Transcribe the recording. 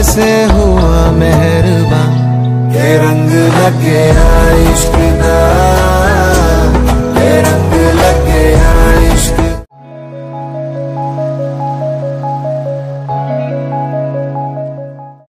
से हुआ मेहरबान, के रंग लग गया इश्क